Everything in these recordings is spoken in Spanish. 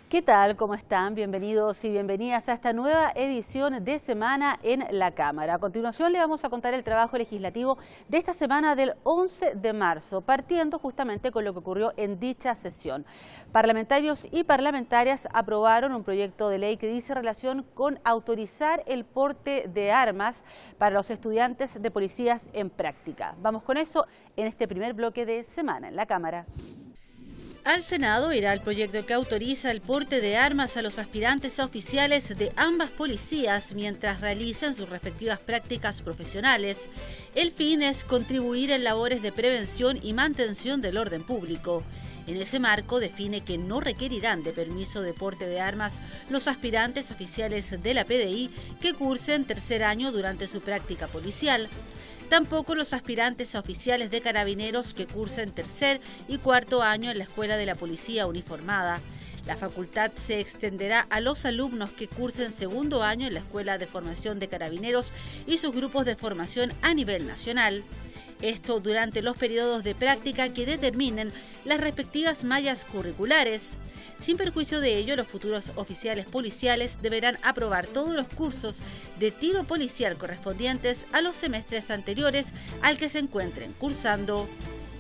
¿Qué tal? ¿Cómo están? Bienvenidos y bienvenidas a esta nueva edición de Semana en la Cámara. A continuación le vamos a contar el trabajo legislativo de esta semana del 11 de marzo, partiendo justamente con lo que ocurrió en dicha sesión. Parlamentarios y parlamentarias aprobaron un proyecto de ley que dice relación con autorizar el porte de armas para los estudiantes de policías en práctica. Vamos con eso en este primer bloque de Semana en la Cámara. Al Senado irá el proyecto que autoriza el porte de armas a los aspirantes a oficiales de ambas policías mientras realizan sus respectivas prácticas profesionales. El fin es contribuir en labores de prevención y mantención del orden público. En ese marco define que no requerirán de permiso de porte de armas los aspirantes oficiales de la PDI que cursen tercer año durante su práctica policial. Tampoco los aspirantes a oficiales de carabineros que cursen tercer y cuarto año en la Escuela de la Policía Uniformada. La facultad se extenderá a los alumnos que cursen segundo año en la Escuela de Formación de Carabineros y sus grupos de formación a nivel nacional. Esto durante los periodos de práctica que determinen las respectivas mallas curriculares. Sin perjuicio de ello, los futuros oficiales policiales deberán aprobar todos los cursos de tiro policial correspondientes a los semestres anteriores al que se encuentren cursando.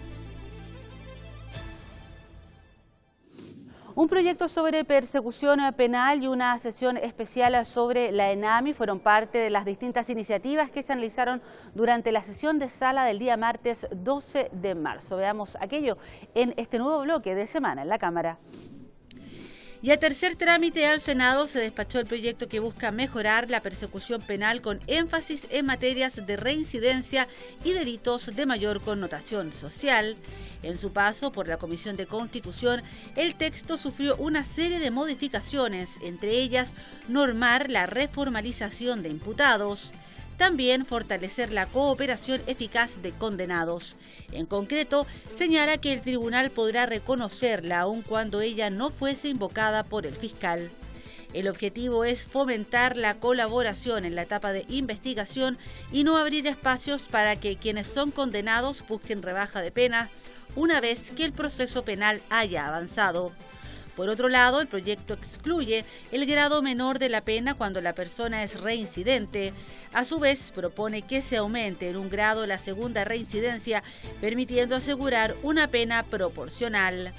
Un proyecto sobre persecución penal y una sesión especial sobre la ENAMI fueron parte de las distintas iniciativas que se analizaron durante la sesión de sala del día martes 12 de marzo. Veamos aquello en este nuevo bloque de Semana en la Cámara. Y a tercer trámite al Senado se despachó el proyecto que busca mejorar la persecución penal con énfasis en materias de reincidencia y delitos de mayor connotación social. En su paso por la Comisión de Constitución, el texto sufrió una serie de modificaciones, entre ellas normar la reformalización de imputados. También fortalecer la cooperación eficaz de condenados. En concreto, señala que el tribunal podrá reconocerla aun cuando ella no fuese invocada por el fiscal. El objetivo es fomentar la colaboración en la etapa de investigación y no abrir espacios para que quienes son condenados busquen rebaja de pena una vez que el proceso penal haya avanzado. Por otro lado, el proyecto excluye el grado menor de la pena cuando la persona es reincidente. A su vez, propone que se aumente en un grado la segunda reincidencia, permitiendo asegurar una pena proporcional.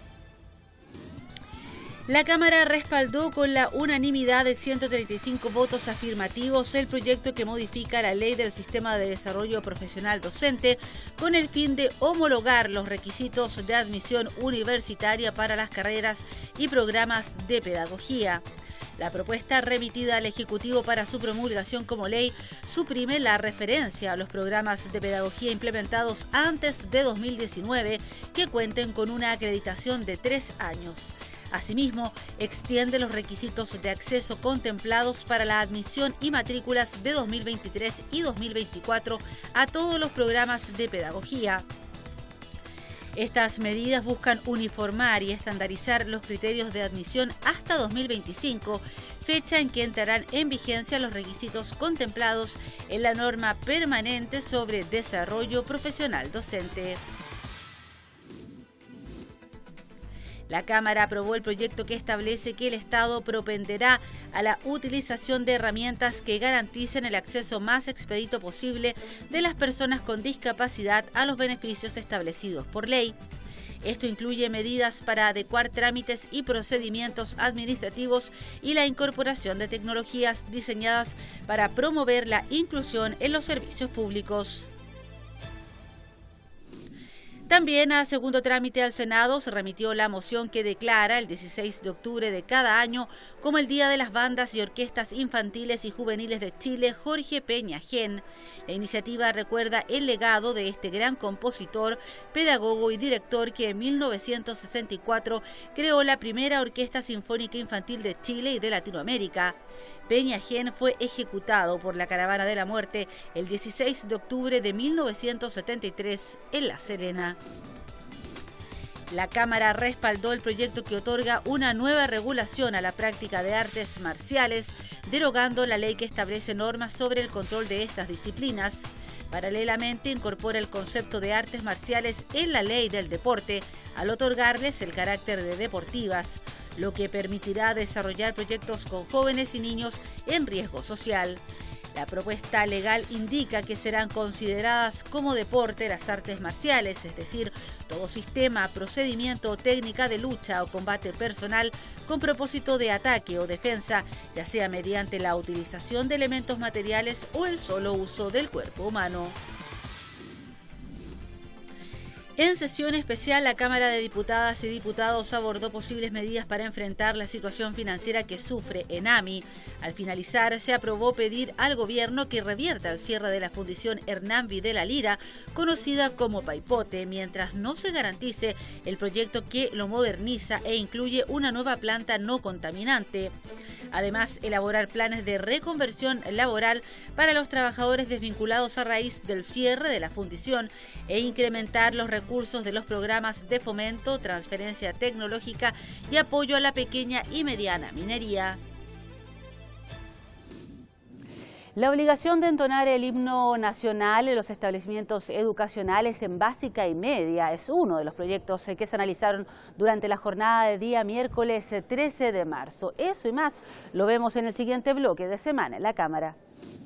La Cámara respaldó con la unanimidad de 135 votos afirmativos el proyecto que modifica la Ley del Sistema de Desarrollo Profesional Docente con el fin de homologar los requisitos de admisión universitaria para las carreras y programas de pedagogía. La propuesta remitida al Ejecutivo para su promulgación como ley suprime la referencia a los programas de pedagogía implementados antes de 2019 que cuenten con una acreditación de 3 años. Asimismo, extiende los requisitos de acceso contemplados para la admisión y matrículas de 2023 y 2024 a todos los programas de pedagogía. Estas medidas buscan uniformar y estandarizar los criterios de admisión hasta 2025, fecha en que entrarán en vigencia los requisitos contemplados en la norma permanente sobre desarrollo profesional docente. La Cámara aprobó el proyecto que establece que el Estado propenderá a la utilización de herramientas que garanticen el acceso más expedito posible de las personas con discapacidad a los beneficios establecidos por ley. Esto incluye medidas para adecuar trámites y procedimientos administrativos y la incorporación de tecnologías diseñadas para promover la inclusión en los servicios públicos. También a segundo trámite al Senado se remitió la moción que declara el 16 de octubre de cada año como el Día de las Bandas y Orquestas Infantiles y Juveniles de Chile, Jorge Peña Gen. La iniciativa recuerda el legado de este gran compositor, pedagogo y director que en 1964 creó la primera Orquesta Sinfónica Infantil de Chile y de Latinoamérica. Peña Gen fue ejecutado por la Caravana de la Muerte el 16 de octubre de 1973 en La Serena. La Cámara respaldó el proyecto que otorga una nueva regulación a la práctica de artes marciales, derogando la ley que establece normas sobre el control de estas disciplinas. Paralelamente, incorpora el concepto de artes marciales en la ley del deporte, al otorgarles el carácter de deportivas. lo que permitirá desarrollar proyectos con jóvenes y niños en riesgo social. La propuesta legal indica que serán consideradas como deporte las artes marciales, es decir, todo sistema, procedimiento o técnica de lucha o combate personal con propósito de ataque o defensa, ya sea mediante la utilización de elementos materiales o el solo uso del cuerpo humano. En sesión especial, la Cámara de Diputadas y Diputados abordó posibles medidas para enfrentar la situación financiera que sufre ENAMI. Al finalizar, se aprobó pedir al gobierno que revierta el cierre de la fundición Hernán Videla Lira, conocida como Paipote, mientras no se garantice el proyecto que lo moderniza e incluye una nueva planta no contaminante. Además, elaborar planes de reconversión laboral para los trabajadores desvinculados a raíz del cierre de la fundición e incrementar los recursos de los programas de fomento, transferencia tecnológica y apoyo a la pequeña y mediana minería. La obligación de entonar el himno nacional en los establecimientos educacionales en básica y media es uno de los proyectos que se analizaron durante la jornada de día miércoles 13 de marzo. Eso y más lo vemos en el siguiente bloque de Semana en la Cámara.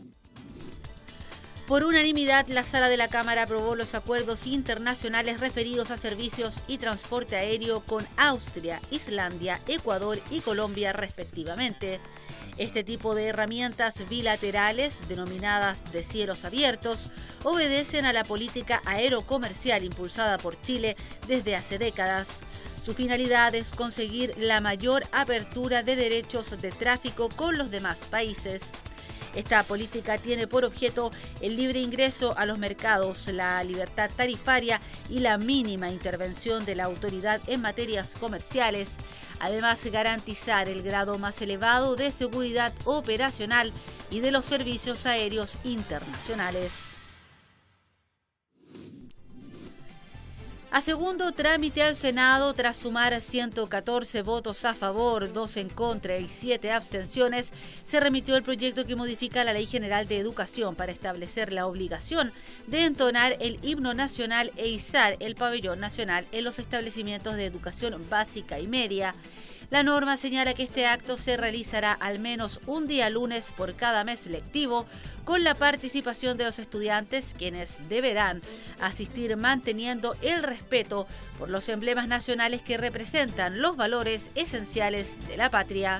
Por unanimidad, la Sala de la Cámara aprobó los acuerdos internacionales referidos a servicios y transporte aéreo con Austria, Islandia, Ecuador y Colombia respectivamente. Este tipo de herramientas bilaterales, denominadas de cielos abiertos, obedecen a la política aerocomercial impulsada por Chile desde hace décadas. Su finalidad es conseguir la mayor apertura de derechos de tráfico con los demás países. Esta política tiene por objeto el libre ingreso a los mercados, la libertad tarifaria y la mínima intervención de la autoridad en materias comerciales. Además, garantizar el grado más elevado de seguridad operacional y de los servicios aéreos internacionales. A segundo trámite al Senado, tras sumar 114 votos a favor, 2 en contra y 7 abstenciones, se remitió el proyecto que modifica la Ley General de Educación para establecer la obligación de entonar el himno nacional e izar el pabellón nacional en los establecimientos de educación básica y media. La norma señala que este acto se realizará al menos un día lunes por cada mes lectivo, con la participación de los estudiantes, quienes deberán asistir manteniendo el respeto por los emblemas nacionales que representan los valores esenciales de la patria.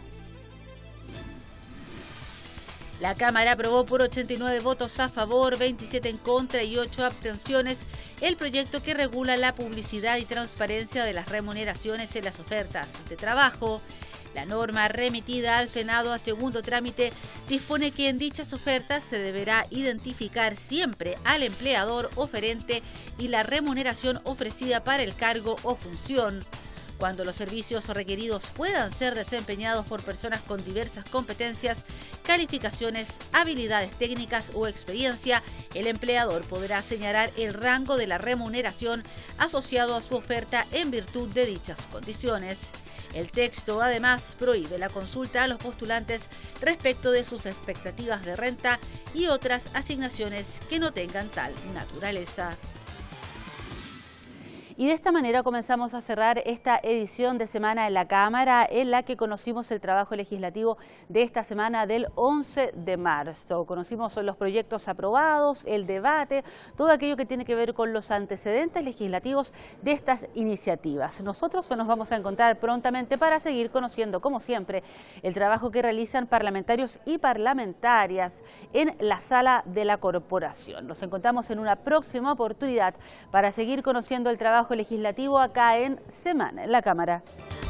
La Cámara aprobó por 89 votos a favor, 27 en contra y 8 abstenciones el proyecto que regula la publicidad y transparencia de las remuneraciones en las ofertas de trabajo. La norma remitida al Senado a segundo trámite dispone que en dichas ofertas se deberá identificar siempre al empleador oferente y la remuneración ofrecida para el cargo o función. Cuando los servicios requeridos puedan ser desempeñados por personas con diversas competencias, calificaciones, habilidades técnicas o experiencia, el empleador podrá señalar el rango de la remuneración asociado a su oferta en virtud de dichas condiciones. El texto, además, prohíbe la consulta a los postulantes respecto de sus expectativas de renta y otras asignaciones que no tengan tal naturaleza. Y de esta manera comenzamos a cerrar esta edición de Semana en la Cámara, en la que conocimos el trabajo legislativo de esta semana del 11 de marzo. Conocimos los proyectos aprobados, el debate, todo aquello que tiene que ver con los antecedentes legislativos de estas iniciativas. Nosotros nos vamos a encontrar prontamente para seguir conociendo, como siempre, el trabajo que realizan parlamentarios y parlamentarias en la sala de la corporación. Nos encontramos en una próxima oportunidad para seguir conociendo el trabajo legislativo acá en Semana en la Cámara.